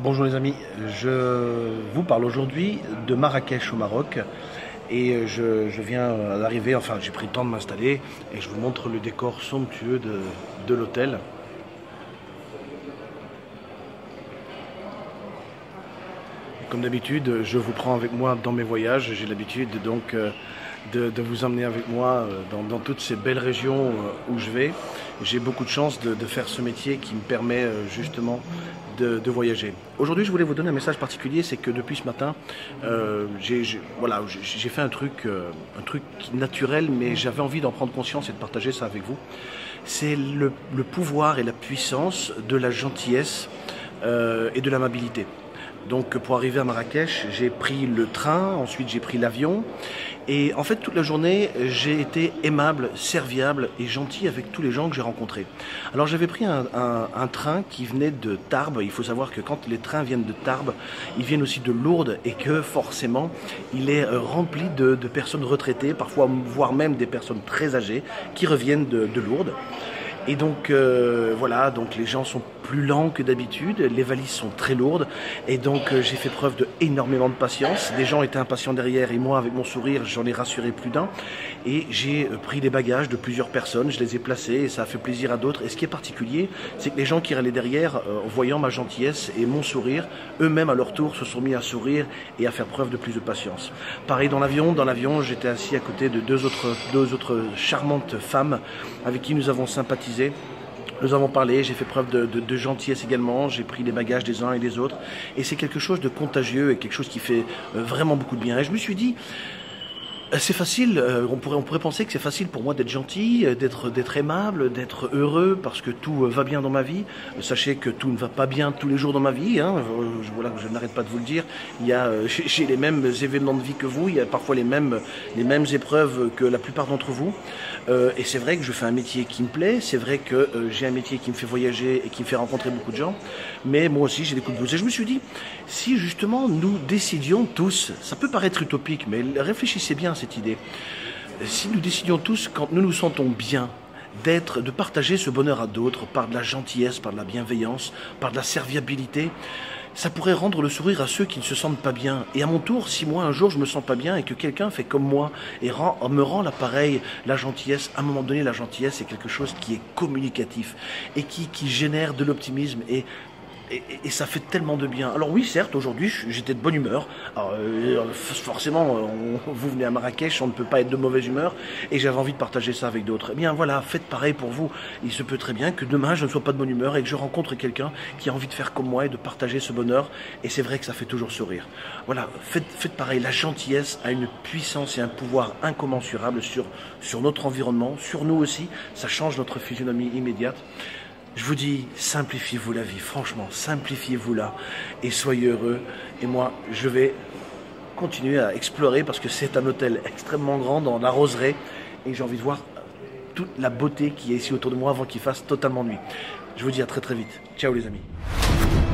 Bonjour les amis, je vous parle aujourd'hui de Marrakech au Maroc et je viens d'arriver, enfin j'ai pris le temps de m'installer et je vous montre le décor somptueux de l'hôtel. Comme d'habitude, je vous prends avec moi dans mes voyages, j'ai l'habitude donc de vous emmener avec moi dans toutes ces belles régions où je vais. J'ai beaucoup de chance de faire ce métier qui me permet justement de voyager. Aujourd'hui, je voulais vous donner un message particulier, c'est que depuis ce matin, j'ai fait un truc naturel, mais j'avais envie d'en prendre conscience et de partager ça avec vous. C'est le pouvoir et la puissance de la gentillesse et de l'amabilité. Donc pour arriver à Marrakech, j'ai pris le train, ensuite j'ai pris l'avion et en fait toute la journée j'ai été aimable, serviable et gentil avec tous les gens que j'ai rencontrés. Alors j'avais pris un train qui venait de Tarbes. Il faut savoir que quand les trains viennent de Tarbes, ils viennent aussi de Lourdes et que forcément il est rempli de personnes retraitées, parfois voire même des personnes très âgées qui reviennent de Lourdes. Et donc voilà, donc les gens sont plus lents que d'habitude, les valises sont très lourdes et donc j'ai fait preuve de énormément de patience. Des gens étaient impatients derrière et moi avec mon sourire j'en ai rassuré plus d'un et j'ai pris les bagages de plusieurs personnes, je les ai placés et ça a fait plaisir à d'autres. Et ce qui est particulier, c'est que les gens qui allaient derrière, voyant ma gentillesse et mon sourire, eux-mêmes à leur tour se sont mis à sourire et à faire preuve de plus de patience. Pareil dans l'avion j'étais assis à côté de deux autres charmantes femmes avec qui nous avons sympathisé. Nous avons parlé, j'ai fait preuve de gentillesse également, j'ai pris les bagages des uns et des autres et c'est quelque chose de contagieux et quelque chose qui fait vraiment beaucoup de bien. Et je me suis dit, c'est facile, on pourrait penser que c'est facile pour moi d'être gentil, d'être aimable, d'être heureux parce que tout va bien dans ma vie. Sachez que tout ne va pas bien tous les jours dans ma vie, hein. Voilà, je n'arrête pas de vous le dire. J'ai les mêmes événements de vie que vous, il y a parfois les mêmes épreuves que la plupart d'entre vous. Et c'est vrai que je fais un métier qui me plaît, c'est vrai que j'ai un métier qui me fait voyager et qui me fait rencontrer beaucoup de gens, mais moi aussi j'ai des coups de blues. Et je me suis dit, si justement nous décidions tous, ça peut paraître utopique, mais réfléchissez bien à cette idée, si nous décidions tous, quand nous nous sentons bien, de partager ce bonheur à d'autres par de la gentillesse, par de la bienveillance, par de la serviabilité, ça pourrait rendre le sourire à ceux qui ne se sentent pas bien. Et à mon tour, si moi un jour je me sens pas bien et que quelqu'un fait comme moi et me rend l'appareil, la gentillesse, à un moment donné la gentillesse c'est quelque chose qui est communicatif et qui génère de l'optimisme et ça fait tellement de bien. Alors oui, certes, aujourd'hui, j'étais de bonne humeur. Alors, forcément, vous venez à Marrakech, on ne peut pas être de mauvaise humeur, et j'avais envie de partager ça avec d'autres. Eh bien voilà, faites pareil pour vous. Il se peut très bien que demain, je ne sois pas de bonne humeur et que je rencontre quelqu'un qui a envie de faire comme moi et de partager ce bonheur. Et c'est vrai que ça fait toujours sourire. Voilà, faites pareil. La gentillesse a une puissance et un pouvoir incommensurable sur notre environnement, sur nous aussi. Ça change notre physionomie immédiate. Je vous dis, simplifiez-vous la vie, franchement, simplifiez-vous-la et soyez heureux. Et moi, je vais continuer à explorer parce que c'est un hôtel extrêmement grand dans la roseraie et j'ai envie de voir toute la beauté qui est ici autour de moi avant qu'il fasse totalement nuit. Je vous dis à très très vite. Ciao les amis.